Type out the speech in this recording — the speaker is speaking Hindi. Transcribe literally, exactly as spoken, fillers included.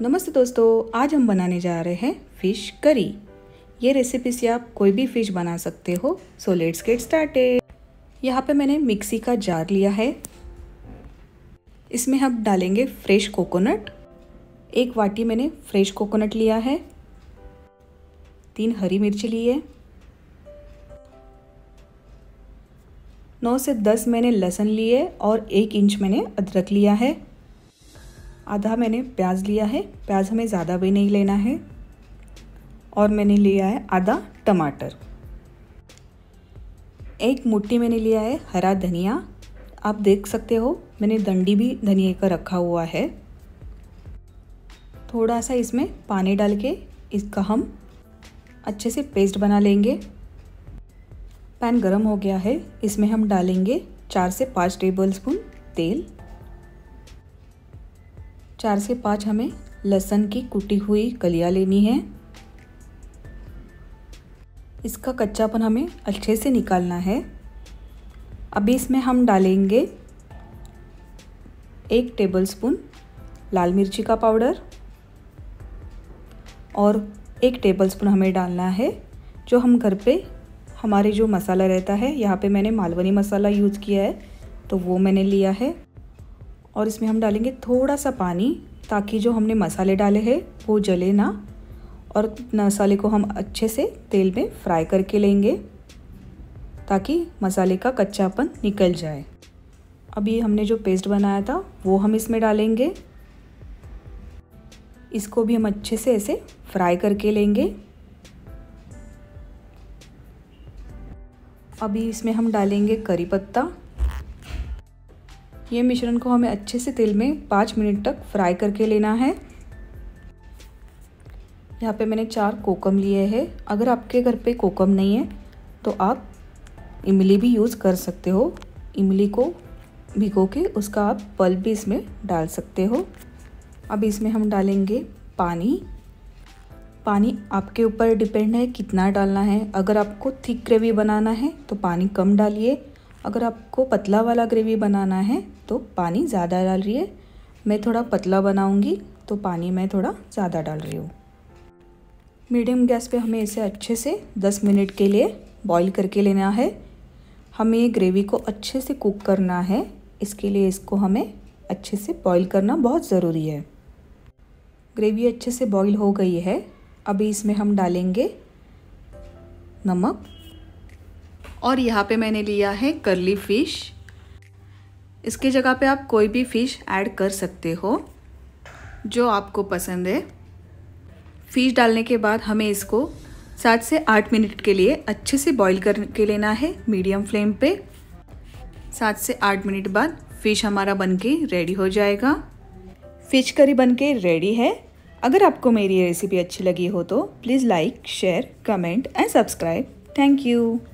नमस्ते दोस्तों, आज हम बनाने जा रहे हैं फ़िश करी। ये रेसिपी से आप कोई भी फ़िश बना सकते हो। So let's get started. यहाँ पे मैंने मिक्सी का जार लिया है। इसमें हम डालेंगे फ्रेश कोकोनट। एक वाटी मैंने फ्रेश कोकोनट लिया है। तीन हरी मिर्ची ली है। नौ से दस मैंने लहसुन लिए और एक इंच मैंने अदरक लिया है। आधा मैंने प्याज लिया है। प्याज हमें ज़्यादा भी नहीं लेना है। और मैंने लिया है आधा टमाटर। एक मुट्ठी मैंने लिया है हरा धनिया। आप देख सकते हो मैंने डंडी भी धनिया का रखा हुआ है। थोड़ा सा इसमें पानी डाल के इसका हम अच्छे से पेस्ट बना लेंगे। पैन गरम हो गया है। इसमें हम डालेंगे चार से पाँच टेबलस्पून तेल। चार से पाँच हमें लहसुन की कुटी हुई कलियां लेनी है। इसका कच्चापन हमें अच्छे से निकालना है। अभी इसमें हम डालेंगे एक टेबलस्पून लाल मिर्ची का पाउडर और एक टेबलस्पून हमें डालना है जो हम घर पे हमारे जो मसाला रहता है। यहाँ पे मैंने मालवनी मसाला यूज़ किया है तो वो मैंने लिया है। और इसमें हम डालेंगे थोड़ा सा पानी ताकि जो हमने मसाले डाले हैं वो जले ना। और मसाले को हम अच्छे से तेल में फ्राई करके लेंगे ताकि मसाले का कच्चापन निकल जाए। अभी हमने जो पेस्ट बनाया था वो हम इसमें डालेंगे। इसको भी हम अच्छे से ऐसे फ्राई करके लेंगे। अभी इसमें हम डालेंगे करी पत्ता। ये मिश्रण को हमें अच्छे से तेल में पाँच मिनट तक फ्राई करके लेना है। यहाँ पे मैंने चार कोकम लिए हैं। अगर आपके घर पे कोकम नहीं है तो आप इमली भी यूज़ कर सकते हो। इमली को भिगो के उसका आप पल्प भी इसमें डाल सकते हो। अब इसमें हम डालेंगे पानी। पानी आपके ऊपर डिपेंड है कितना डालना है। अगर आपको थिक ग्रेवी बनाना है तो पानी कम डालिए। अगर आपको पतला वाला ग्रेवी बनाना है तो पानी ज़्यादा डाल रही है। मैं थोड़ा पतला बनाऊंगी तो पानी मैं थोड़ा ज़्यादा डाल रही हूँ। मीडियम गैस पे हमें इसे अच्छे से दस मिनट के लिए बॉईल करके लेना है। हमें ये ग्रेवी को अच्छे से कुक करना है। इसके लिए इसको हमें अच्छे से बॉईल करना बहुत ज़रूरी है। ग्रेवी अच्छे से बॉईल हो गई है। अभी इसमें हम डालेंगे नमक। और यहाँ पे मैंने लिया है कर्ली फ़िश। इसके जगह पे आप कोई भी फ़िश ऐड कर सकते हो जो आपको पसंद है। फ़िश डालने के बाद हमें इसको सात से आठ मिनट के लिए अच्छे से बॉईल करके लेना है मीडियम फ्लेम पे। सात से आठ मिनट बाद फ़िश हमारा बनके रेडी हो जाएगा। फ़िश करी बनके रेडी है। अगर आपको मेरी रेसिपी अच्छी लगी हो तो please like, share, comment and subscribe. Thank you.